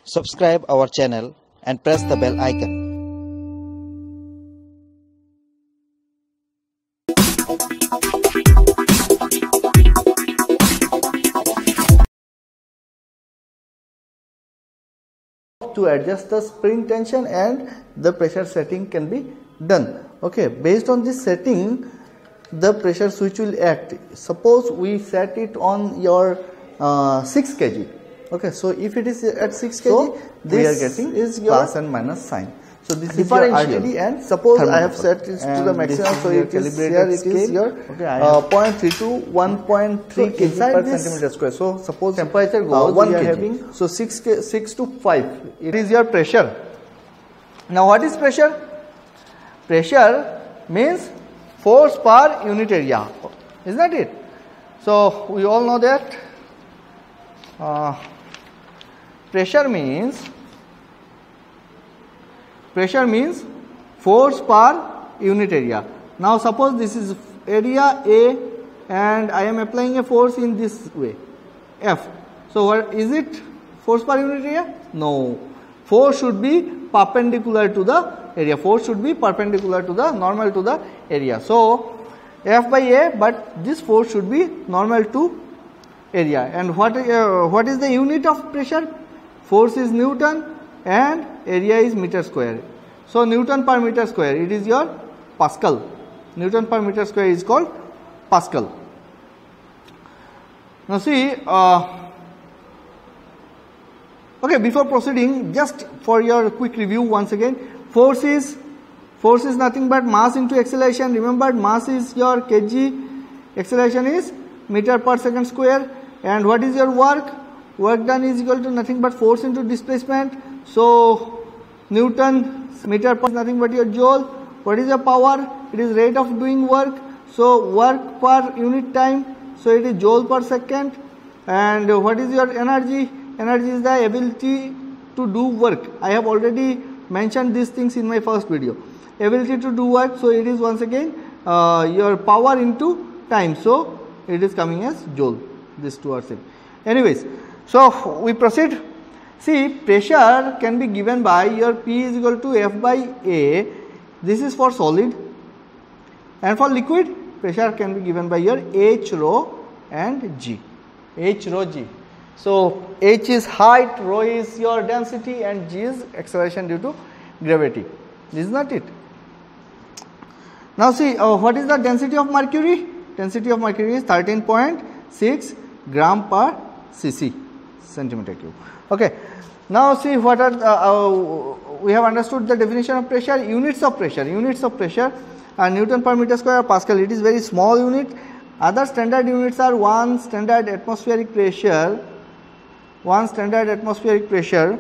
subscribe our channel and press the bell icon. To adjust the spring tension and the pressure setting can be done. Okay, based on this setting the pressure switch will act. Suppose we set it on your 6 kg. Okay, so if it is at 6 kg, so this we are getting is your plus and minus sign. So this is your RTD, and suppose I have set it to the maximum, so it is here, it is your 0.3 to 1.3 kg per centimeter square. So suppose temperature goes 1 kg. Having, so 6 to 5, it is your pressure. Now what is pressure? Pressure means force per unit area, is not it? So we all know that pressure means force per unit area. Now suppose this is area A and I am applying a force in this way, F. So what is it? Force per unit area? No. Force should be perpendicular to the area. Force should be perpendicular to the normal to the area. So F by A, but this force should be normal to area. And what is the unit of pressure? Force is Newton and area is meter square. So Newton per meter square, it is your Pascal. Newton per meter square is called Pascal. Now see, okay, before proceeding, just for your quick review once again, force is nothing but mass into acceleration. Remember, mass is your kg, acceleration is meter per second square. And what is your work? Work done is equal to nothing but force into displacement. So Newton meter per nothing but your joule. What is your power? It is rate of doing work. So work per unit time. So it is joule per second. And what is your energy? Energy is the ability to do work. I have already mentioned these things in my first video. Ability to do work. So it is once again your power into time. So it is coming as joule. These two are same. Anyways, so we proceed. See, pressure can be given by your P is equal to F by A. This is for solid. And for liquid, pressure can be given by your H rho and G. H rho G. So H is height, rho is your density, and G is acceleration due to gravity. This is not it. Now see, what is the density of mercury? Density of mercury is 13.6 gram per cc, centimeter cube. Okay. Now see, what are we have understood the definition of pressure. Units of pressure. Units of pressure are Newton per meter square or Pascal. It is very small unit. Other standard units are 1 standard atmospheric pressure. 1 standard atmospheric pressure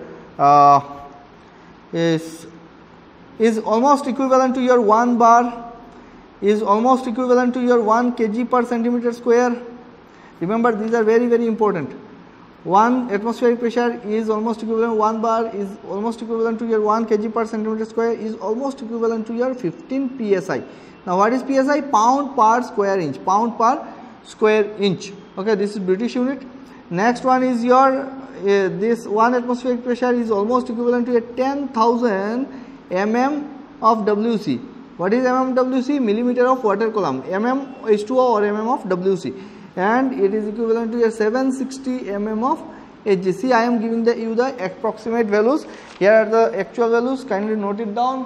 is almost equivalent to your 1 bar, is almost equivalent to your 1 kg per centimeter square. Remember, these are very, very important. 1 atmospheric pressure is almost equivalent, 1 bar is almost equivalent to your 1 kg per centimeter square, is almost equivalent to your 15 psi. Now what is psi? Pound per square inch. Pound per square inch. Okay, this is British unit. Next one is your this 1 atmospheric pressure is almost equivalent to a 10,000 mm of WC. What is mm WC? Millimeter of water column. Mm H2O or mm of WC. And it is equivalent to a 760 mm of Hg. See, I am giving you the approximate values. Here are the actual values. Kindly note it down.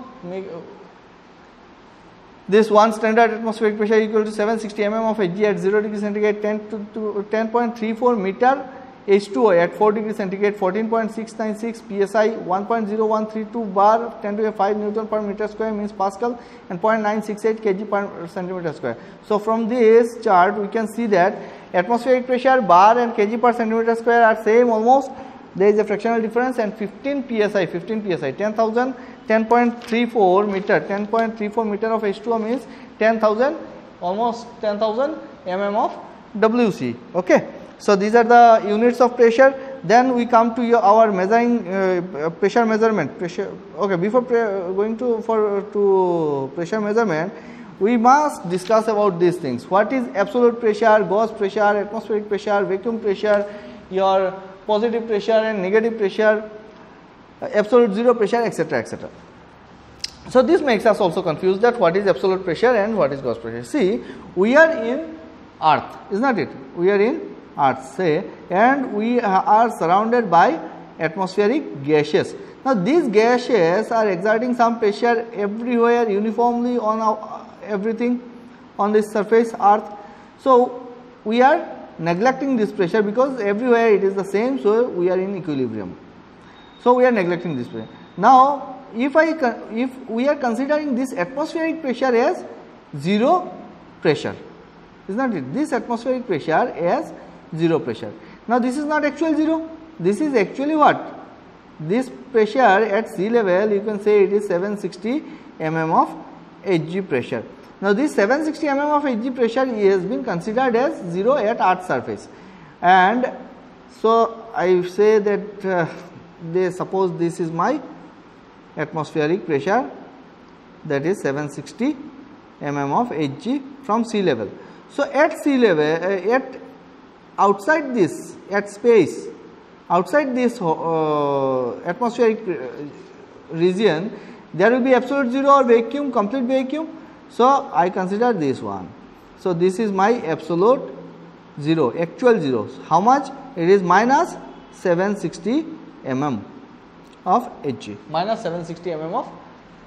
This 1 standard atmospheric pressure equal to 760 mm of Hg at 0 degree centigrade, 10.34 meter H2O at 4 degree centigrade, 14.696 psi, 1.0132 bar, 10 to the 5 Newton per meter square means Pascal, and 0.968 kg per centimeter square. So from this chart we can see that atmospheric pressure, bar and kg per centimeter square are same almost. There is a fractional difference, and 15 psi, 10,000, 10.34 meter, 10.34 meter of H2O means 10,000, almost 10,000 mm of WC. Okay. So these are the units of pressure. Then we come to our measuring pressure measurement. Okay, before going to pressure measurement, we must discuss about these things. What is absolute pressure, gauge pressure, atmospheric pressure, vacuum pressure, your positive pressure and negative pressure. absolute zero pressure, etc., etc. So this makes us also confused that what is absolute pressure and what is Gauss pressure. See, we are in earth, is not it? We are in earth, say, and we are surrounded by atmospheric gases. Now these gases are exerting some pressure everywhere uniformly on everything on this surface earth. So we are neglecting this pressure because everywhere it is the same, so we are in equilibrium. So we are neglecting this pressure. Now if we are considering this atmospheric pressure as zero pressure, is not it? This atmospheric pressure as zero pressure. Now this is not actual zero, this is actually what? This pressure at sea level, you can say it is 760 mm of Hg pressure. Now this 760 mm of Hg pressure has been considered as zero at earth surface, and so I say that they suppose this is my atmospheric pressure, that is 760 mm of Hg from sea level. So at sea level, at outside this, at space, outside this atmospheric region, there will be absolute zero or vacuum, complete vacuum. So I consider this one. So this is my absolute zero, actual zero. How much? It is minus 760 mm of Hg, minus 760 mm of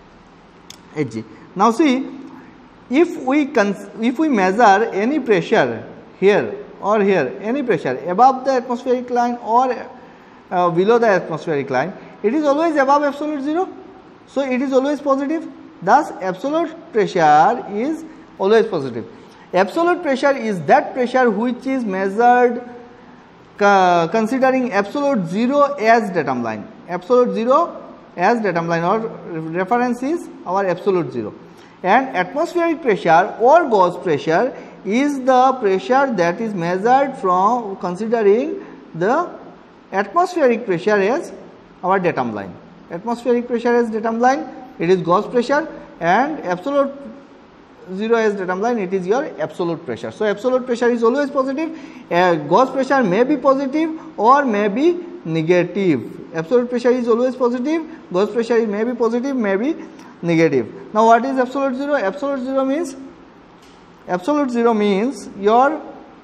Hg. Now see, if we measure any pressure here or here, any pressure above the atmospheric line or below the atmospheric line, it is always above absolute zero, so it is always positive. Thus absolute pressure is always positive. Absolute pressure is that pressure which is measured considering absolute zero as datum line. Absolute zero as datum line, or reference is our absolute zero, and atmospheric pressure or Gauss pressure is the pressure that is measured from considering the atmospheric pressure as our datum line. Atmospheric pressure as datum line, it is Gauss pressure, and absolute zero as datum line, it is your absolute pressure. So absolute pressure is always positive. Gauss pressure may be positive or may be negative. Absolute pressure is always positive, Gauss pressure may be positive, may be negative. Now what is absolute zero? Absolute zero means your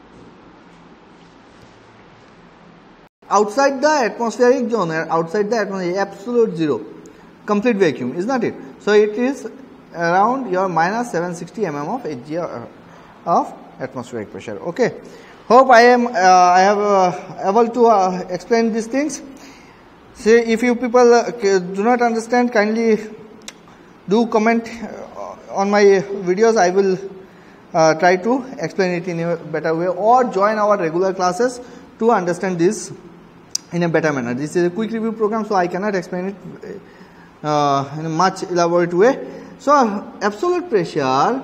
outside the atmospheric zone, outside the atmosphere, absolute zero, complete vacuum, is not it? So it is around your minus 760 mm of Hg of atmospheric pressure. Okay, hope I have able to explain these things. Say if you people do not understand, kindly do comment on my videos. I will try to explain it in a better way, or join our regular classes to understand this in a better manner. This is a quick review program, so I cannot explain it in a much elaborate way. So absolute pressure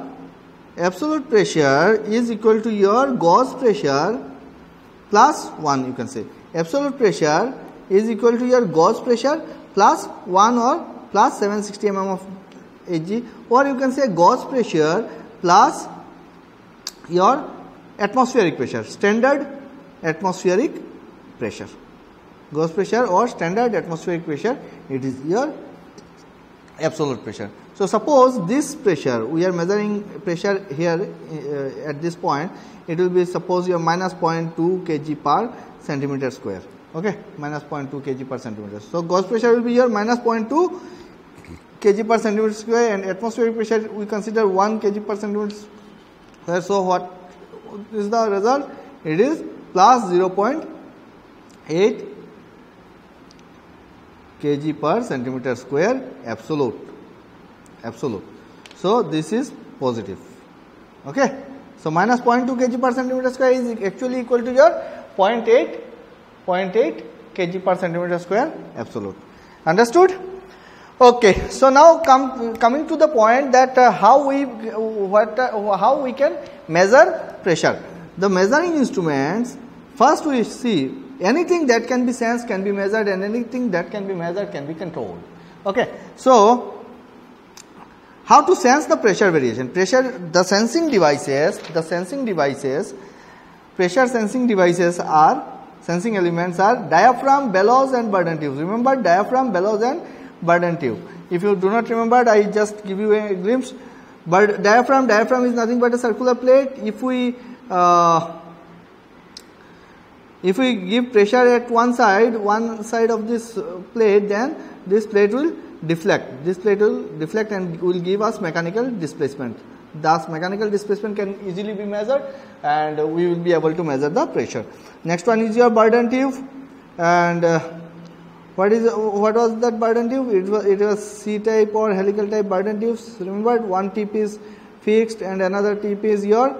is equal to your Gauss pressure plus 1, you can say. Absolute pressure is equal to your Gauss pressure plus 1 or plus 760 mm of Hg, or you can say Gauss pressure plus your atmospheric pressure, standard atmospheric pressure. Gauss pressure or standard atmospheric pressure, it is your absolute pressure. So suppose this pressure, we are measuring pressure here at this point, it will be suppose your minus 0.2 kg per centimeter square. Okay, minus 0.2 kg per centimeter. So Gauss pressure will be your minus 0.2 kg per centimeter square, and atmospheric pressure we consider 1 kg per centimeter square. So what is the result? It is plus 0.8 kg per centimeter square absolute. So this is positive. Okay, so minus 0.2 kg per centimeter square is actually equal to your 0.8 kg per centimeter square absolute. Understood? Okay, so now coming to the point that how we can measure pressure. The measuring instruments, first we see anything that can be sensed can be measured, and anything that can be measured can be controlled. Okay, so how to sense the pressure variation? The sensing devices, pressure sensing devices are sensing elements are diaphragm, bellows and Burden tubes. Remember diaphragm, bellows and Burden tube. If you do not remember, I just give you a glimpse. But diaphragm is nothing but a circular plate. If we give pressure at one side of this plate, then this plate will deflect. This plate will deflect and will give us mechanical displacement. Thus, mechanical displacement can easily be measured, and we will be able to measure the pressure. Next one is your Burden tube, and what was that Burden tube? It was C-type or helical type Burden tubes. Remember, one tip is fixed and another tip is your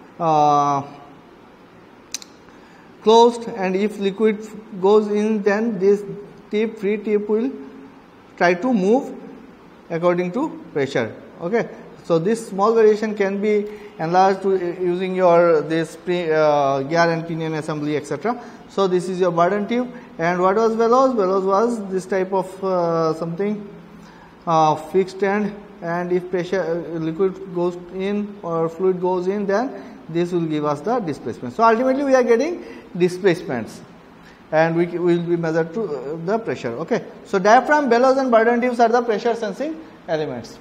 closed, and if liquid goes in, then this free tip will try to move according to pressure. Okay, so this small variation can be enlarged using your gear and pinion assembly, etc. So this is your Burden tube. And what was bellows? Bellows was this type of something fixed end, and if pressure liquid goes in or fluid goes in, then this will give us the displacement. So ultimately we are getting displacements, and we will be measured to the pressure. Okay, so diaphragm, bellows and Burden tubes are the pressure sensing elements.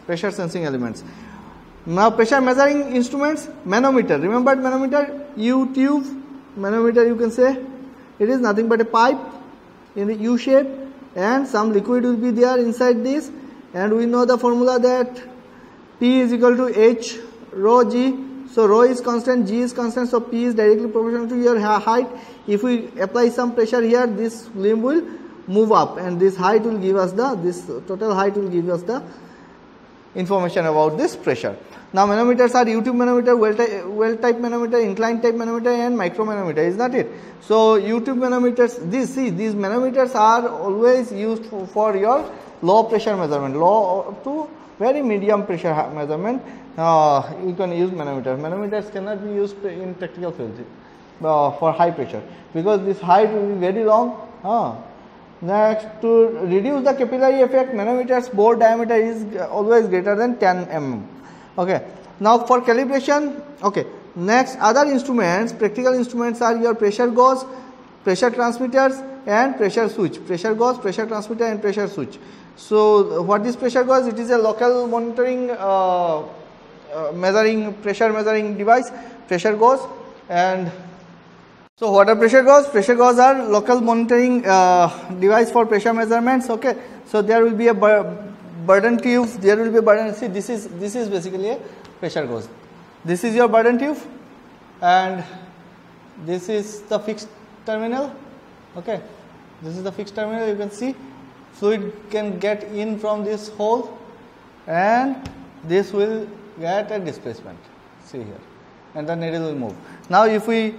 Now pressure measuring instruments, manometer. Remember manometer, U tube, manometer you can say. It is nothing but a pipe in the U shape, and some liquid will be there inside this, and we know the formula that P is equal to H rho G. So rho is constant, G is constant, so P is directly proportional to your height. If we apply some pressure here, this limb will move up, and this height will give us this total height will give us the information about this pressure. Now manometers are U-tube manometer, well type manometer, inclined type manometer and micromanometer, is that it? So U-tube manometers, these manometers are always used for your low pressure measurement, low to very medium pressure measurement. You can use manometers. Manometers cannot be used in practical fields for high pressure, because this height will be very long. Next, to reduce the capillary effect, manometers bore diameter is always greater than 10 mm. Okay. Now for calibration, okay. Next, other instruments, practical instruments are your pressure gauge, pressure transmitters and pressure switch. Pressure gauge, pressure transmitter and pressure switch. So what is pressure gauge? It is a local monitoring pressure measuring device, pressure gauge. And so what are pressure gauge? Pressure gauge are local monitoring device for pressure measurements. Okay, so there will be a Burden tube, there will be a Burden. See, this is basically a pressure gauge. This is your Burden tube, and this is the fixed terminal. Okay, this is the fixed terminal. You can see fluid can get in from this hole, and this will get a displacement. See here, and the needle will move. Now if we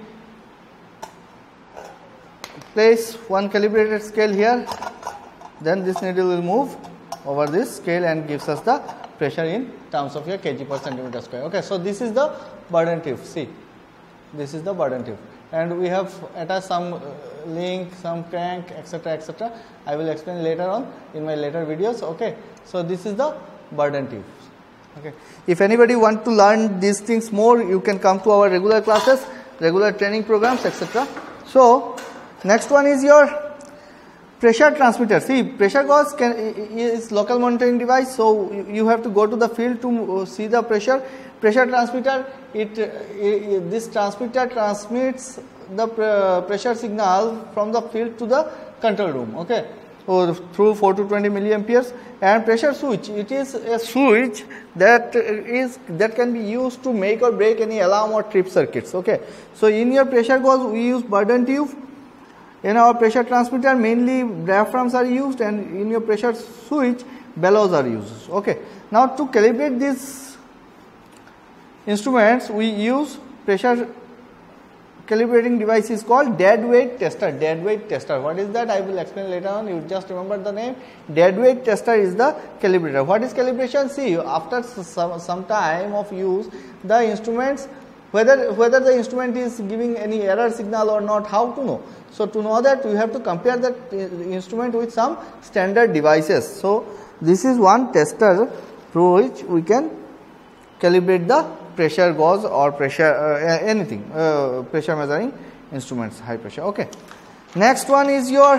place one calibrated scale here, then this needle will move over this scale and gives us the pressure in terms of your kg per centimeter square. Okay, so this is the Burden tube. See, this is the Burden tube, and we have attached some link, some crank, etc., etc. I will explain later on in my later videos. Okay, so this is the Burden tube. Okay, if anybody want to learn these things more, you can come to our regular classes, regular training programs, etc. So next one is your pressure transmitter. See, pressure gauge is local monitoring device, so you have to go to the field to see the pressure. Pressure transmitter, this transmitter transmits the pressure signal from the field to the control room. Okay, or through 4 to 20 milliamperes. And pressure switch, it is a switch that can be used to make or break any alarm or trip circuits. Okay, so in your pressure gauge we use Burden tube. In our pressure transmitter, mainly diaphragms are used, and in your pressure switch, bellows are used. Okay. Now to calibrate these instruments, we use pressure calibrating device is called dead weight tester. Dead weight tester. What is that? I will explain later on. You just remember the name. Dead weight tester is the calibrator. What is calibration? See, after some time of use, the instruments, whether the instrument is giving any error signal or not, how to know? So to know that, you have to compare that instrument with some standard devices. So this is one tester through which we can calibrate the pressure gauge or pressure anything, pressure measuring instruments, high pressure. Okay. Next one is your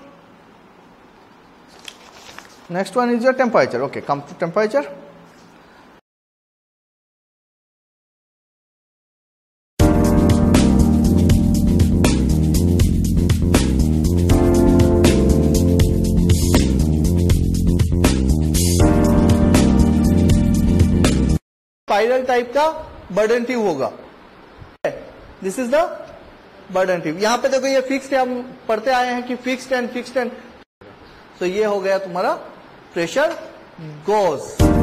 temperature. Okay, come to temperature. Spiral type का Bourdon tube होगा. This is the Bourdon tube. यहां पे देखो ये fixed है, हम पढ़ते आए हैं कि फिक्स्ड एंड. तो ये हो गया तुम्हारा प्रेशर गॉज.